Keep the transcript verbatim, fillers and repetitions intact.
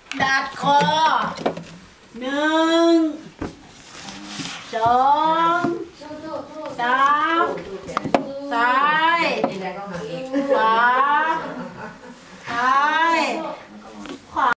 ดัดคอหนึ่งสองสา